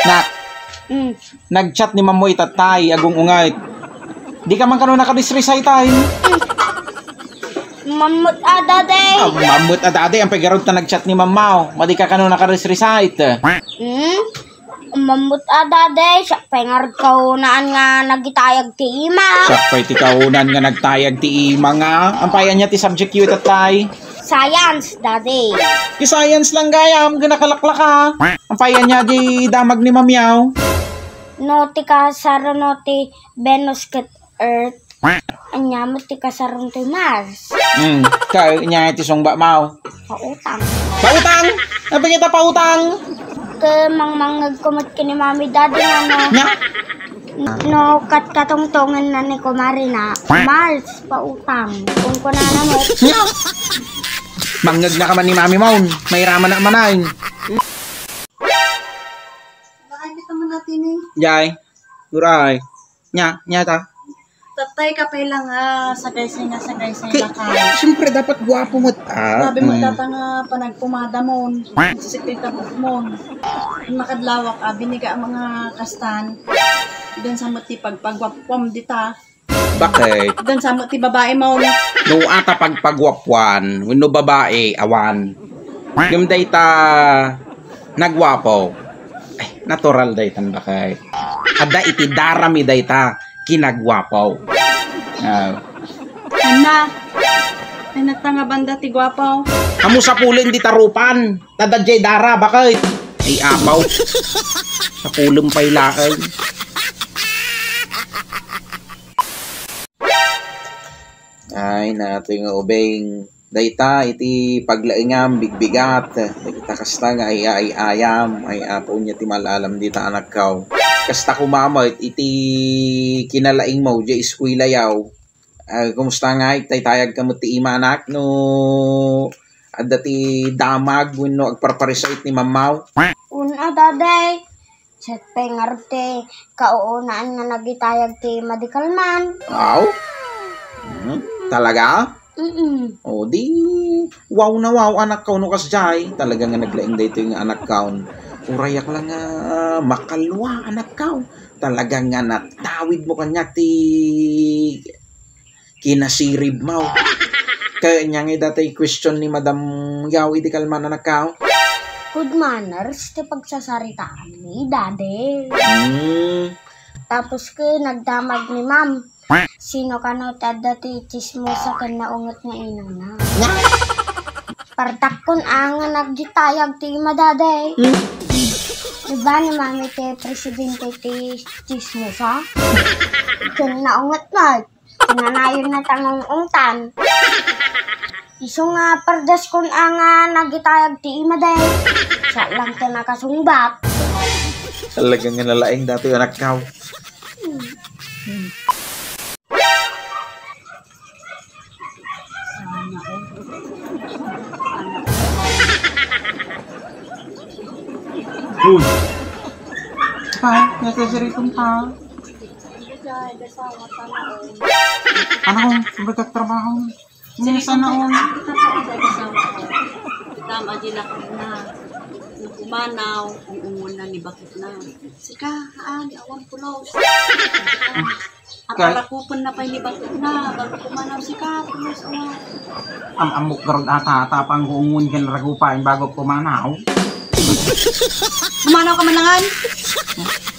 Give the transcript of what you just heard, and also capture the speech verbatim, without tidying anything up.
Nak, Mm. nag-chat ni Mamoy tatay, agong ungayt. Di ka man kano nakadisresay tayo. Mamut ada day. Ah, mamut at ate, ang pagarod na nag-chat ni Mamaw. Madi ka kano nakadisresay. Hmm? Mamut ada day. Siya pengar kaunaan nga nagitayag ti ima. Sakpay ti kaunan nga nagtayag ti ima nga. Ang payan niya ti subject yu tatay. Science, daddy. Yung science lang gayam, ginakalaklak ka. Ang payan niya di damag ni Mamyaw. Noti ka saro noti Venus ket Earth. Anya mo ti kasarong ti Mars. Hmm, kaya niya ti songba mau. Pautang. Pautang! Ano kita pautang? Ke mangmangag kumot kini mami daddy nga no. Nya? No kat katungtungan na ni kumari na. Mars, pautang. Kung ko na namot. Nya? Mangag na ka man ni Mami Maun. May raman na manayin. Nakakita man natin eh. Jai. Duray. Nya, nya ta. Tatay ka pa lang nga, sagay-say nga sagay-say Kay, na ka. siyempre dapat guwapo mo ta. Sabi mo Mm. data nga panagpumada mo, sisikita mo, makadlawak ka, biniga ang mga kastan, doon sa mo ti pagpagwapwam dita, Bakit? doon sa mo ti babae mo, No ata pagpagwapwan. Wino babae, awan. Yung data nagwapo. Ay, natural daytan bakit? Ada iti darami dayta kinagwapo. Uh, ana, ay nagtanga banda ti gwapaw. Kamu sa pulin di tarupan. Tadadjay dara, bakit? Ay apaw. Sa pulong pailakay. Ay, nato yung ubeng. Dayta, iti paglaingam, bigbigat. Dayta kasta nga ay ay ayam. Ay apo niya ti malalam dita anak kaw. Kasta kumamot, iti kinalaing mo, di iskwila yaw. Uh, kumusta nga, itay tayag ka mo ti ima anak, no... At dati damag, no, agparparisait ni Mamaw. Una daday. Set pengar ti kaunaan nga nagitayag ti medical man. Wow? Hmm, talaga? Mm. O di, wow na wow, anak kaw no kasjay. Talaga nga naglaing dito yung anak kaw. Urayak lang nga, makalwa, anak kaw. Talaga nga natawid mo kanya ti kinasirib mo. Kaya niya nga dati question ni Madam Yaw, iti kalman anak kaw. Good manners ti pagsasaritaan ni daddy. Hmm, Tapos ke nagdamag ni ma'am. Sino ka no tada ti chismosa ka naungot nga inang na. Partak kun ang naggitayag ti madaday. hmm. Diba ni mami ti presidente ti chismosa? Kun naungot na. Tinanayon na tangang ungtan. Iso nga pardas kun ang uh, naggitayag ti imaday. Sa lang ti nakasungbat. Talaga nga nalaing dati yung anak kaw. Uy! Pa, nasasiritong pa. Ano kung sabagkat trabaho? Hindi sana on. Tama din ako na. Nakumanaw, uungon na ni bakit na. Sika, ah, di awang pulos. Ang parakupon na pa ni bakit na. Bago kumanaw, sika, pulos awa. Am amok garod ata tapang huungun kan ragupain bago pumanaw. Kumanaw ka manangan?